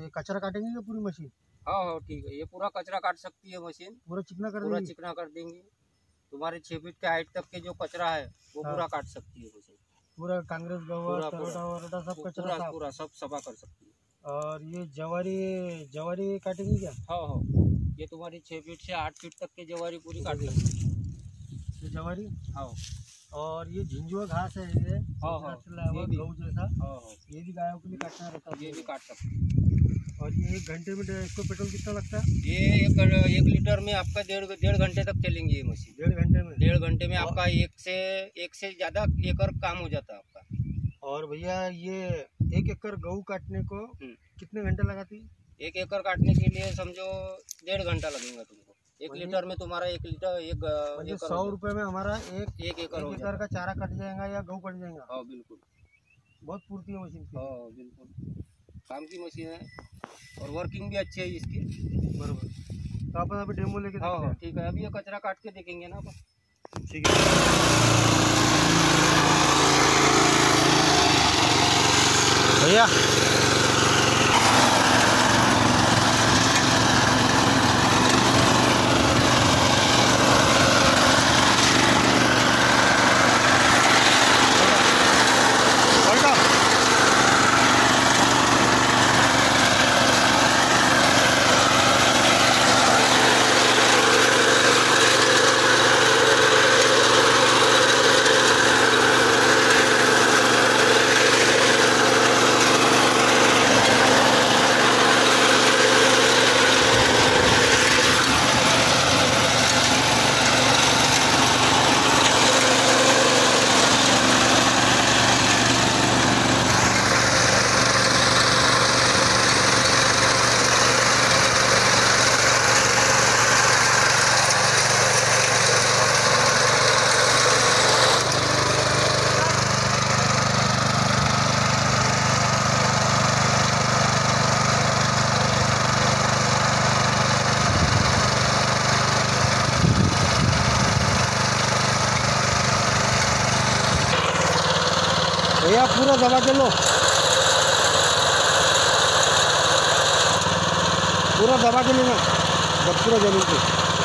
ये कचरा काटेंगे या पूरी मशीन? हाँ हाँ ठीक है, ये पूरा कचरा काट सकती है मशीन, पूरा चिकना कर पूरा देंगे? चिकना कर देंगे। तुम्हारे 6 फीट के हाइट तक के जो कचरा है वो हाँ। पूरा काट सकती है मशीन। पूरा कांग्रेस गवा पूरा टरोटा वरोटा सब कचरा पूरा साफ? पूरा सब सफा कर सकती है। और ये जवारी जवारी काटेंगे क्या? हाँ हाँ, ये तुम्हारी 6 फीट से 8 फीट तक की जवारी पूरी काट सकती है ये जवारी। हाँ। और ये झिंझुआ घास है ये हाँ हाँ, गऊ जैसा। हाँ हाँ, ये भी गायों के लिए काटना रहता है? ये भी काट सकते हैं। और ये 1 घंटे में इसको पेट्रोल कितना लगता है? ये 1 लीटर में आपका डेढ़ घंटे तक चलेंगी ये मशीन। 1.5 घंटे में? 1.5 घंटे में आपका एक से ज़्यादा एकड़ काम हो जाता है आपका। और भैया ये 1 एकड़ गऊ काटने को कितने घंटे लगाती है? 1 एकड़ काटने के लिए समझो 1.5 घंटा लगेगा तुमको। 1 लीटर में तुम्हारा 1 लीटर 100 रुपए में हमारा एक एकड़ का चारा कट जाएगा या गऊ कट जाएगा? हाँ बिल्कुल, बहुत पूर्ति है मशीन की। हाँ बिल्कुल, काम की मशीन है और वर्किंग भी अच्छी है इसकी। बराबर। तो अपन अभी डेमो लेके हाँ देखते हाँ हैं। ठीक है, अभी ये कचरा काट के देखेंगे ना अपन। ठीक है भैया। भैया पूरा दबा के लो, पूरा दबा के लेना जब पूरा जमीन पे।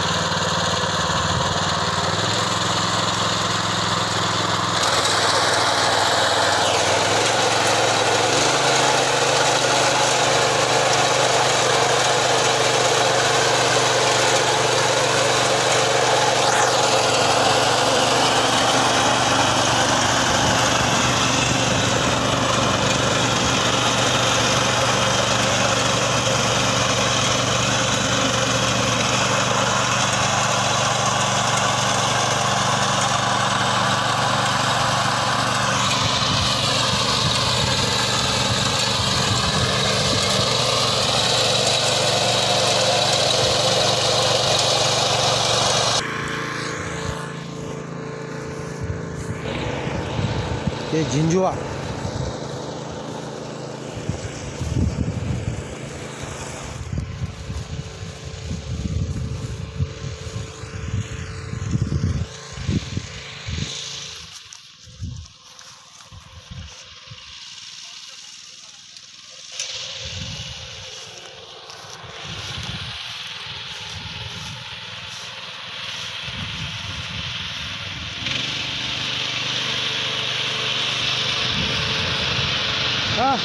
ये झिंझुआ हाँ।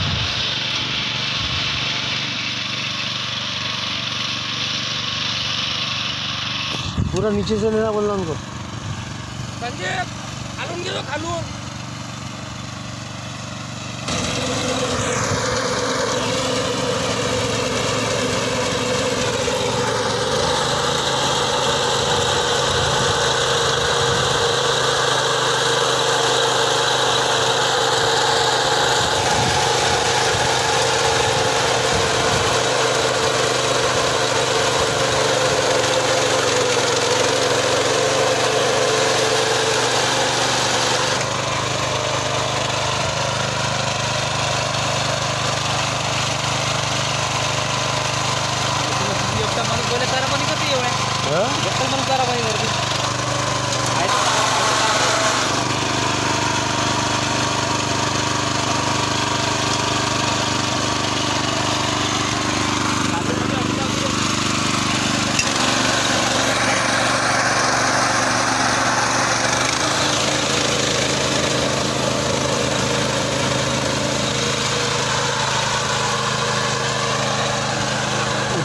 पूरा नीचे से लेना बोलना उनको। संजय खालू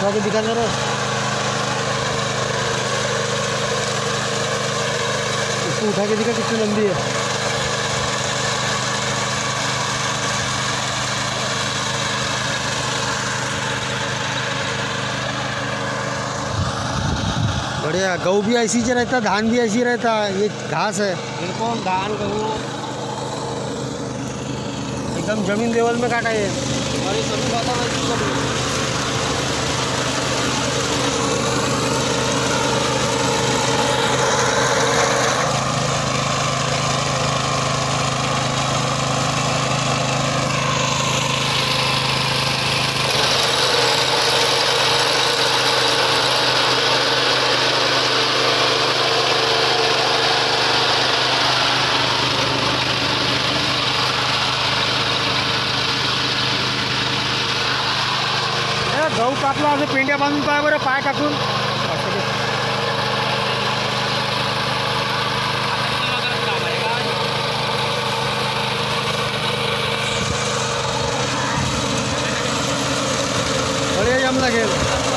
उठा के दिखा जरा, इसको उठा के दिखा कितनी लंबी है। बढ़िया। गऊ भी ऐसी ही रहता, धान भी ऐसी रहता, ये घास है। बिल्कुल धान गहूँ एकदम जमीन लेवल में काटा है। और ये सभी बात है। गहू कापला असं पेंड्या बांधून पाय बरं, पाय टाकून बढिया जम लागेल।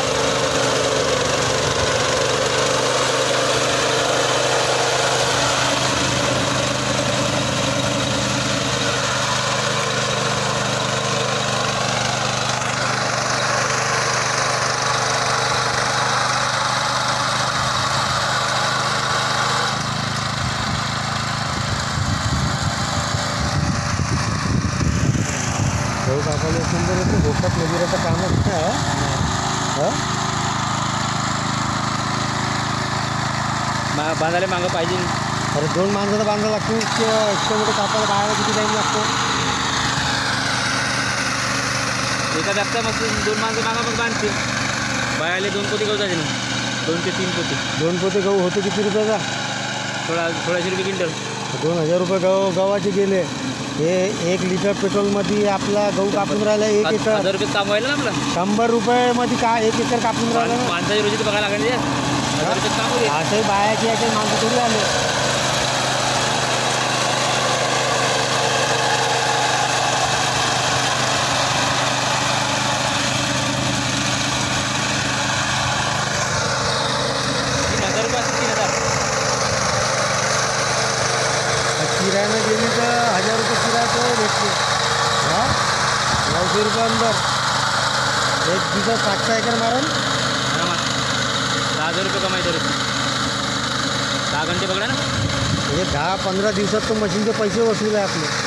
गहू कापायला सुंदर होतं, भोकात मजुराचं कामच नाही आहे। बांधायला मागं पाहिजे। अरे 2 माणसं तर बांधायला लागतो, इतकं मोठं कापायला बाहेर किती टाईम लागतो। एका जागता मग 2 माणसं मागं मग बांधते, बायाले 2 पोते गहू जाते ना, 2 ते 3 पोते। 2 पोते गहू होते किती रुपयाचा? 1600 रुपये क्विंटल। 2000 रुपये गव्हाचे गेले। हे 1 लिटर पेट्रोलमध्ये आपला गहू कापून राहिला 1 एकर। 1000 रुपये काम व्हायला ना आपलं। 100 रुपयामध्ये का 1 एकर कापून राहिला ना। माणसाची रोजी तर बघायला लागेल, 1000 रुपये काम होईल। असंही बायाची याचे माणसं थोडी आले। किरायानं गेली तर 1000 रुपये किराया भेटले। 900 रुपये अंदर 1 दिवसात 5 एकर मारण। 10,000 रुपये कमाई तरी 10 घंटे पकडा ना, म्हणजे 10-15 दिवसात तो मशीनचे पैसे वसूल आहे आपले।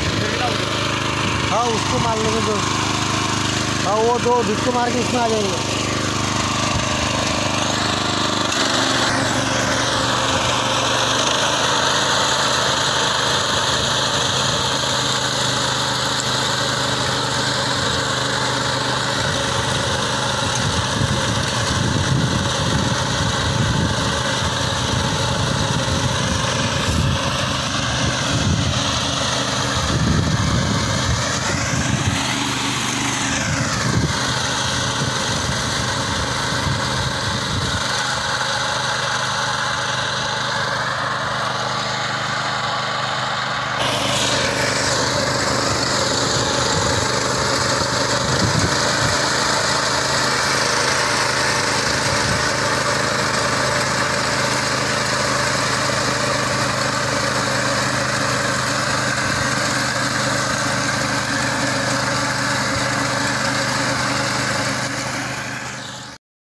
हाँ उसको मार लेंगे जो, हाँ वो दो जिसको मार के इसमें आ जाएंगे।